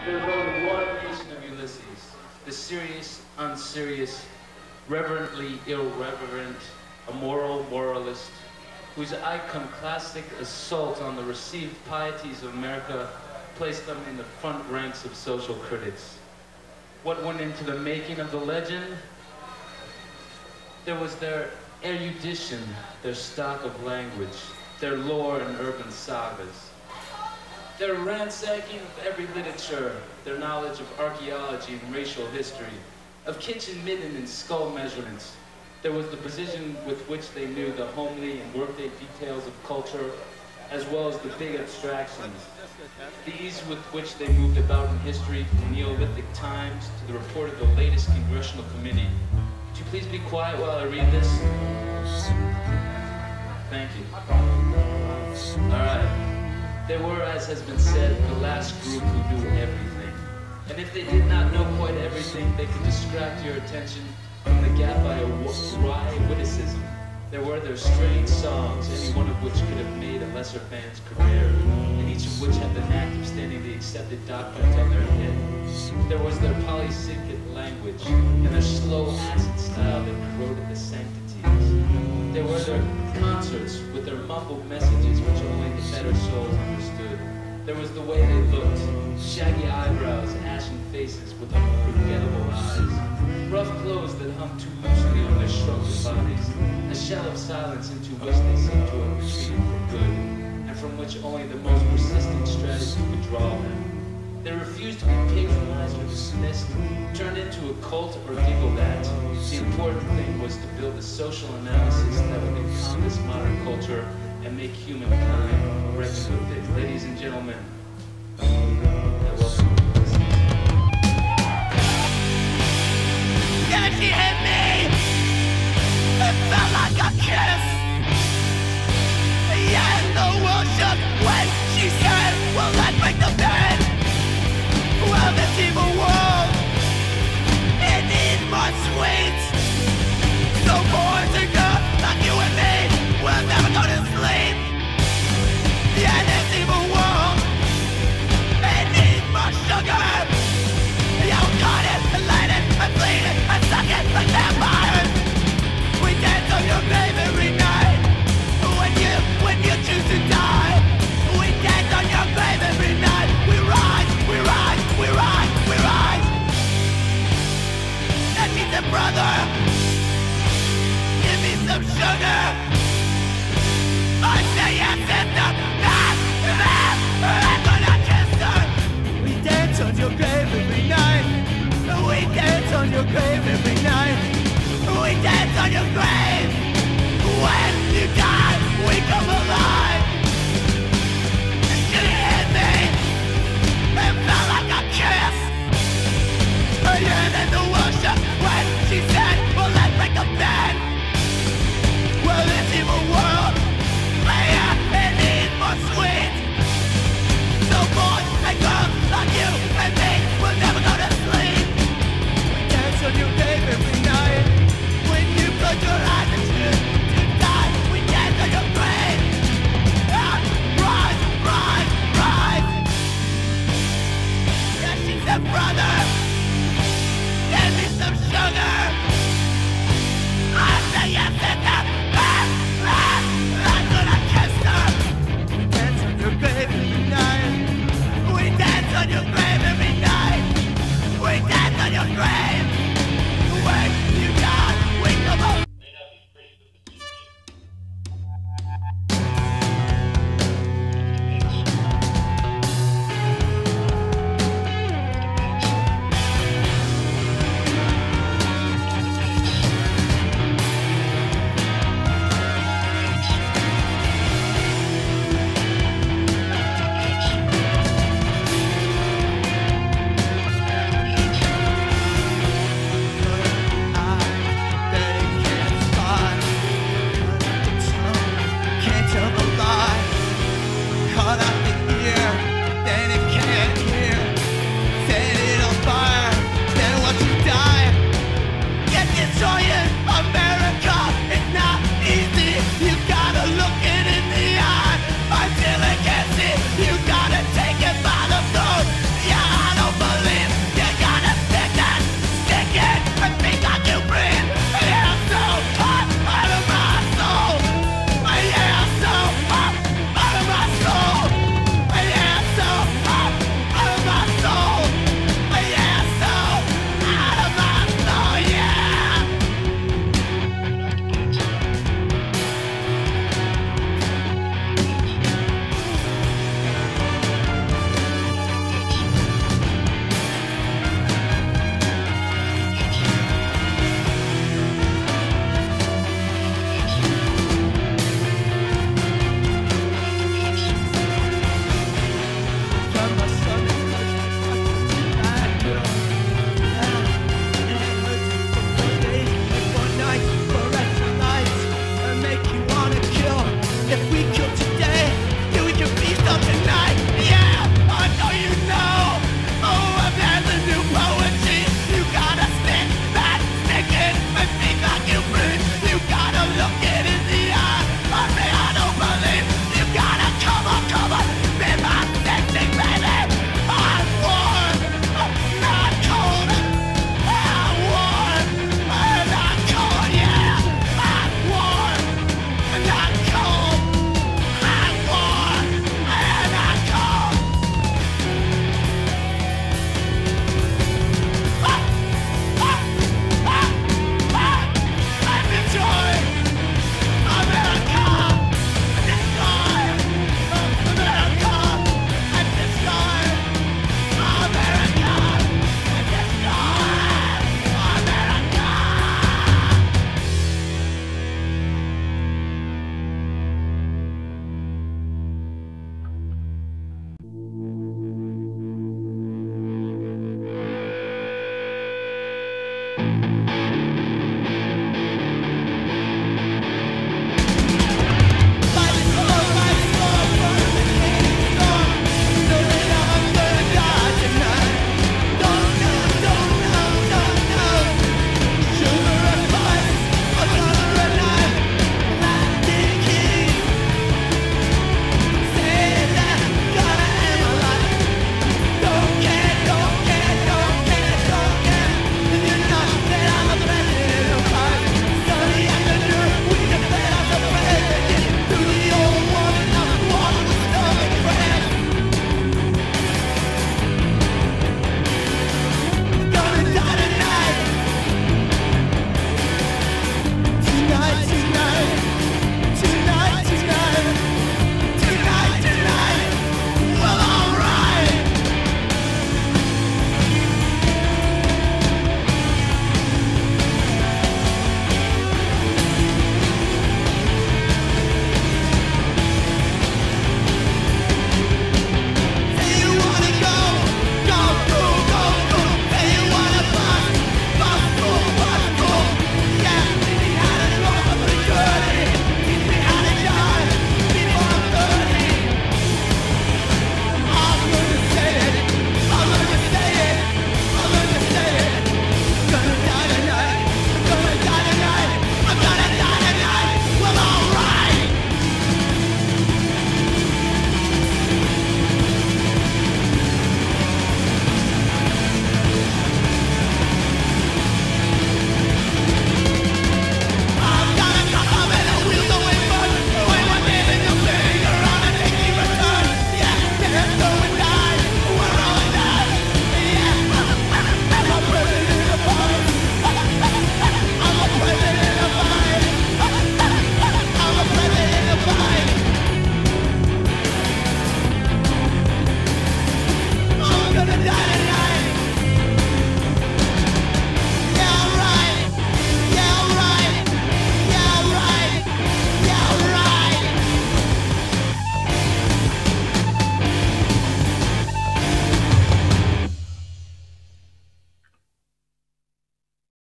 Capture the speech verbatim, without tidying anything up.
There's only one edition of Ulysses, the serious, unserious, reverently irreverent, immoral moralist, whose iconoclastic assault on the received pieties of America placed them in the front ranks of social critics. What went into the making of the legend? There was their erudition, their stock of language, their lore and urban sagas, their ransacking of every literature, their knowledge of archaeology and racial history, of kitchen midden and skull measurements. There was the precision with which they knew the homely and workday details of culture, as well as the big abstractions. The ease with which they moved about in history from Neolithic times to the report of the latest congressional committee. Would you please be quiet while I read this? Thank you. All right. They were, as has been said, the last group who knew everything. And if they did not know quite everything, they could distract your attention from the gap by a wry witticism. There were their strange songs, any one of which could have made a lesser band's career, and each of which had the knack of standing the accepted doctrines on their head. There was their polysyllabic language, and their slow acid style that corroded the sanctities. There were their concerts with their mumbled messages which only the better souls understood. There was the way they looked, shaggy eyebrows, ashen faces with unforgettable eyes, rough clothes that hung too loosely on their shrunken bodies, a shell of silence into which they seemed to have retreated for good, and from which only the most persistent strategy could draw them. They refused to be patronized or dismissed, turned into a cult or giggled at. The important thing was to build a social analysis that would encompass modern culture and make humankind reckon with it. Ladies and gentlemen, I welcome you to listen. Yeah, she hit me! It felt like a kiss! Yeah, and the world shook when she said, well, let's break the bed! Well, this evil world, it needs more sweets. So boys and girls like you and me will never go to sleep. Yeah, this evil world, it needs more sugar. Yeah, we cut it and light it and bleed it and suck it like vampires. We dance on your grave every night. When you, when you choose to die, we dance on your grave every night. We rise, we rise. We rise, we rise. And she said, brother, give me some sugar. I say, yes, sister, yes, yes, that's when I kissed her. We dance on your grave every night. We dance on your grave every night. We dance on your grave. When you die, we come alive. She hit me. It felt like a kiss. Yeah, then the world shook when she said, well, let's break the bed. Well, this evil world, yeah, it needs more sweet. So boys and girls like you and me will never go to sleep. We dance on your grave every night. When you close your eyes and choose to die, we dance on your grave. Ah, rise, rise, rise. Yeah, she said, brother,